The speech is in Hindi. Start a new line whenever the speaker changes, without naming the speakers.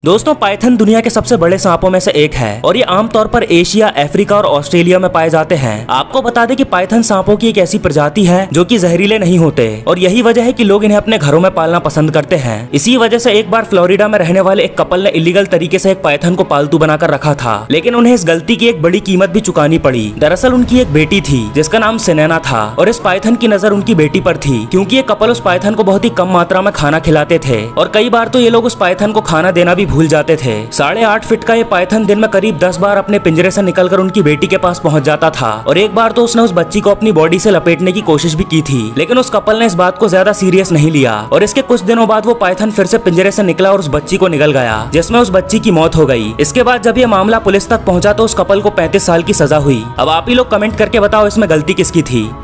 दोस्तों पाइथन दुनिया के सबसे बड़े सांपों में से एक है और ये आमतौर पर एशिया, अफ्रीका और ऑस्ट्रेलिया में पाए जाते हैं। आपको बता दें कि पाइथन सांपों की एक ऐसी प्रजाति है जो कि जहरीले नहीं होते और यही वजह है कि लोग इन्हें अपने घरों में पालना पसंद करते हैं। इसी वजह से एक बार फ्लोरिडा में रहने वाले एक कपल ने इलीगल तरीके से एक पाइथन को पालतू बनाकर रखा था, लेकिन उन्हें इस गलती की एक बड़ी कीमत भी चुकानी पड़ी। दरअसल उनकी एक बेटी थी जिसका नाम सिनेना था और इस पाइथन की नजर उनकी बेटी पर थी, क्योंकि ये कपल उस पाइथन को बहुत ही कम मात्रा में खाना खिलाते थे और कई बार तो ये लोग उस पाइथन को खाना देना भी भूल जाते थे। 8.5 फीट का ये पाइथन दिन में करीब 10 बार अपने पिंजरे से निकलकर उनकी बेटी के पास पहुंच जाता था और एक बार तो उसने उस बच्ची को अपनी बॉडी से लपेटने की कोशिश भी की थी, लेकिन उस कपल ने इस बात को ज्यादा सीरियस नहीं लिया और इसके कुछ दिनों बाद वो पाइथन फिर से पिंजरे से निकला और उस बच्ची को निगल गया, जिसमें उस बच्ची की मौत हो गई। इसके बाद जब ये मामला पुलिस तक पहुंचा तो उस कपल को 35 साल की सजा हुई। अब आप ही लोग कमेंट करके बताओ इसमें गलती किसकी थी।